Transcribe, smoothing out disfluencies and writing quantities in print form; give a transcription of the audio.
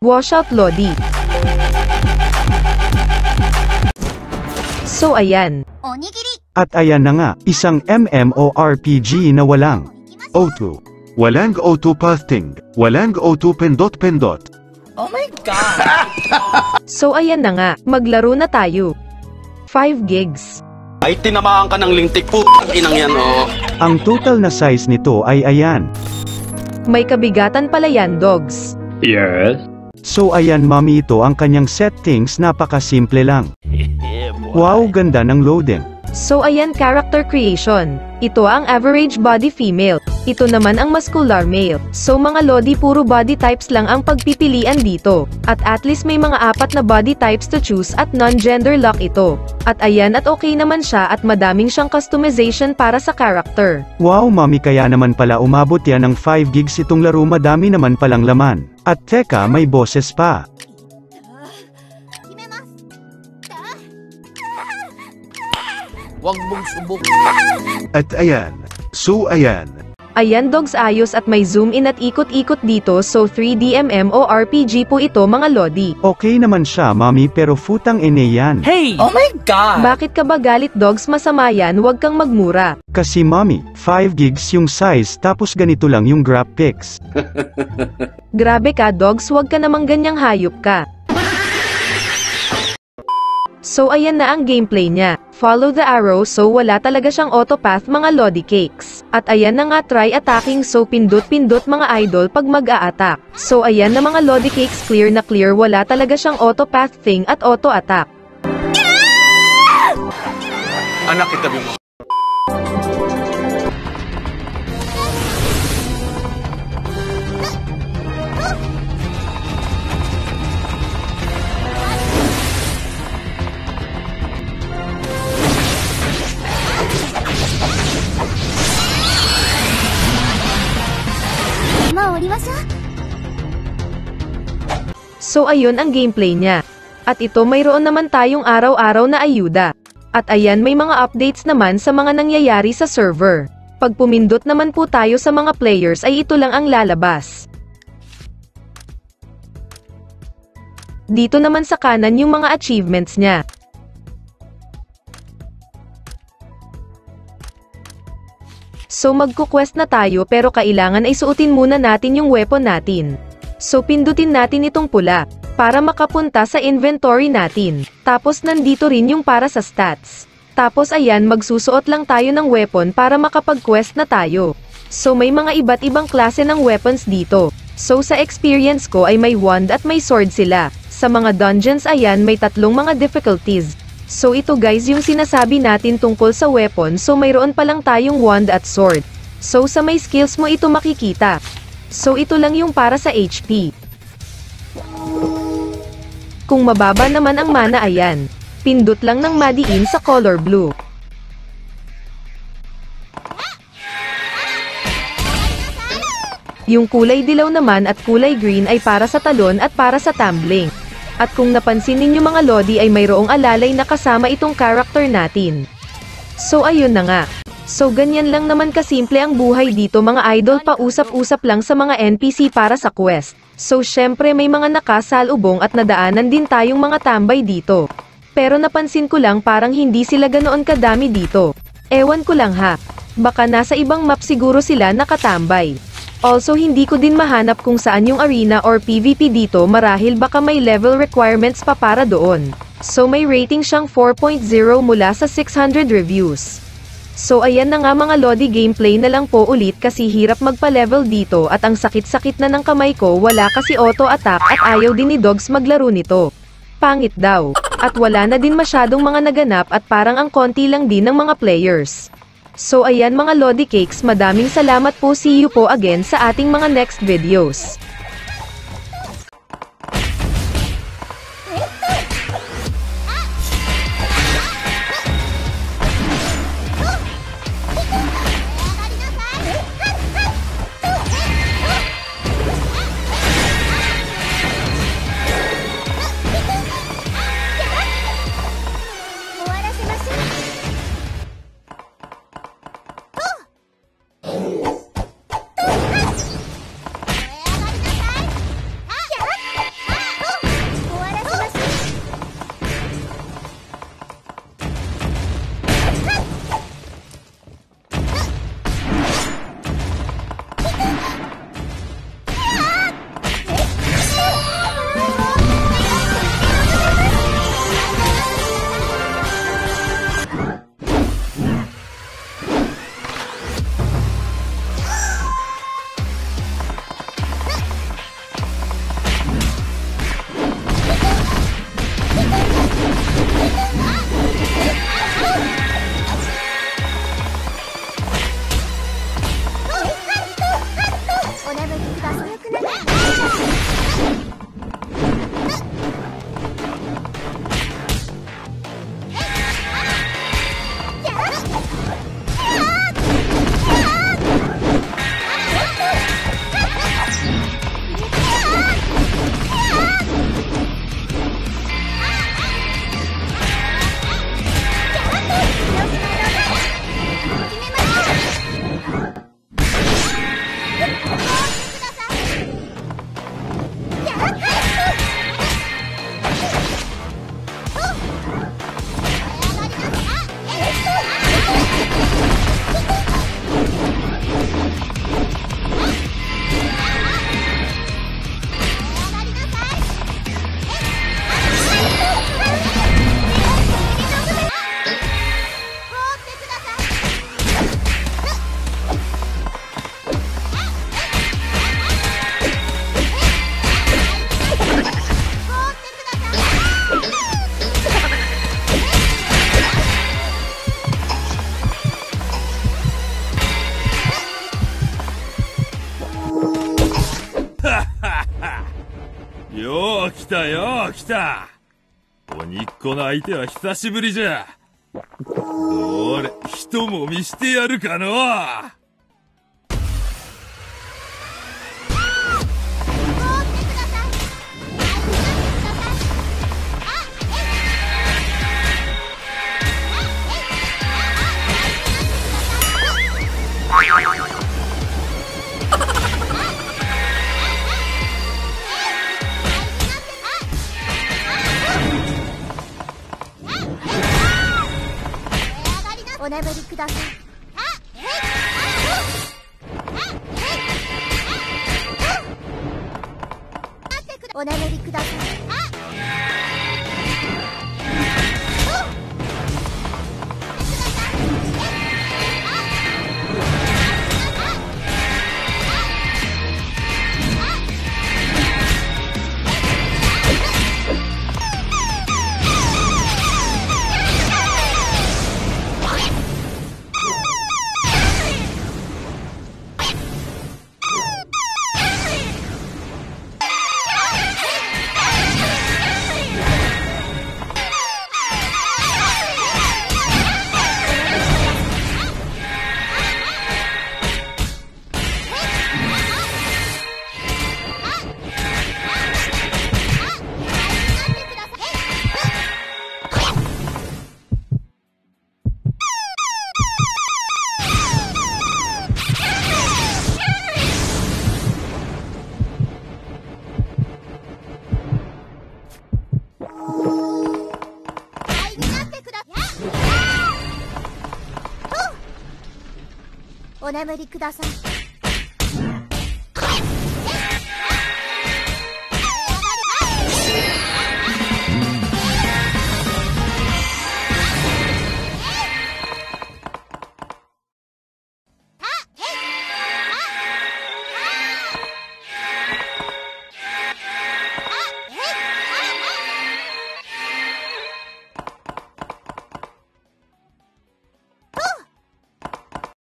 Washout Lodi. So ayan. At ayan na nga, isang MMORPG na walang auto. Walang auto-pathing. Walang auto-pendot-pendot. Oh my God! So ayan na nga, maglaro na tayo. 5 gigs. Ay, tinamaan ka ng lintik po. Inang yan, oh. Ang total na size nito ay ayan. May kabigatan pala yan, dogs. Yes? So ayan mami, ito ang kanyang settings, napakasimple lang. Wow, ganda ng loading. So ayan, character creation. Ito ang average body female. Ito naman ang muscular male. So mga lodi, puro body types lang ang pagpipilian dito. At least may mga 4 na body types to choose at non-gender lock ito. At ayan, at okay naman siya at madaming siyang customization para sa character. Wow mami, kaya naman pala umabot yan ng 5 gigs itong laro, madami naman palang laman. At teka, may boses pa. Huwag mong subok. At ayan. So ayan. Ayan dogs, ayos at may zoom in at ikot-ikot dito, so 3D MMORPG po ito mga lodi. Okay naman siya mami, pero futang ine yan. Hey! Oh my God! Bakit ka ba galit dogs? Masama yan, huwag kang magmura. Kasi mami, 5 gigs yung size tapos ganito lang yung graphics. Grabe ka dogs, huwag ka namang ganyang hayop ka. So ayan na ang gameplay niya. Follow the arrow, so wala talaga siyang autopath mga lodi cakes. At ayan na nga, try attacking, so pindot-pindot mga idol pag mag-a-attack. So ayan na mga lodi cakes, clear na clear, wala talaga siyang autopath thing at auto-attack. Anak, itabi mo. So ayun ang gameplay niya. At ito, mayroon naman tayong araw-araw na ayuda. At ayan, may mga updates naman sa mga nangyayari sa server. Pag pumindot naman po tayo sa mga players ay ito lang ang lalabas. Dito naman sa kanan yung mga achievements niya. So magko-quest na tayo, pero kailangan ay suotin muna natin yung weapon natin. So pindutin natin itong pula, para makapunta sa inventory natin. Tapos nandito rin yung para sa stats. Tapos ayan, magsusuot lang tayo ng weapon para makapag-quest na tayo. So may mga iba't ibang klase ng weapons dito. So sa experience ko ay may wand at may sword sila. Sa mga dungeons ayan, may 3 mga difficulties. So ito guys yung sinasabi natin tungkol sa weapon, so mayroon pa lang tayong wand at sword. So sa may skills mo ito makikita. So ito lang yung para sa HP. Kung mababa naman ang mana ayan, pindot lang ng madiin sa color blue. Yung kulay dilaw naman at kulay green ay para sa talon at para sa tumbling. At kung napansin ninyo mga lodi ay mayroong alalay na kasama itong character natin. So ayun na nga. So ganyan lang naman kasimple ang buhay dito mga idol, pausap-usap lang sa mga NPC para sa quest. So syempre may mga nakasalubong at nadaanan din tayong mga tambay dito. Pero napansin ko lang parang hindi sila ganoon kadami dito. Ewan ko lang ha. Baka nasa ibang map siguro sila nakatambay. Also hindi ko din mahanap kung saan yung arena or PvP dito, marahil baka may level requirements pa para doon. So may rating siyang 4.0 mula sa 600 reviews. So ayan na nga mga lodi, gameplay na lang po ulit kasi hirap magpa-level dito at ang sakit-sakit na ng kamay ko, wala kasi auto-attack at ayaw din ni Dogs maglaro nito. Pangit daw. At wala na din masyadong mga naganap at parang ang konti lang din ng mga players. So ayan mga lodi cakes, madaming salamat po, see you po again sa ating mga next videos. 来たよ、来た。鬼っ子の相手は久しぶりじゃ。どれ、一もみしてやるかのう。 お眠りください。お眠りください。お眠りください。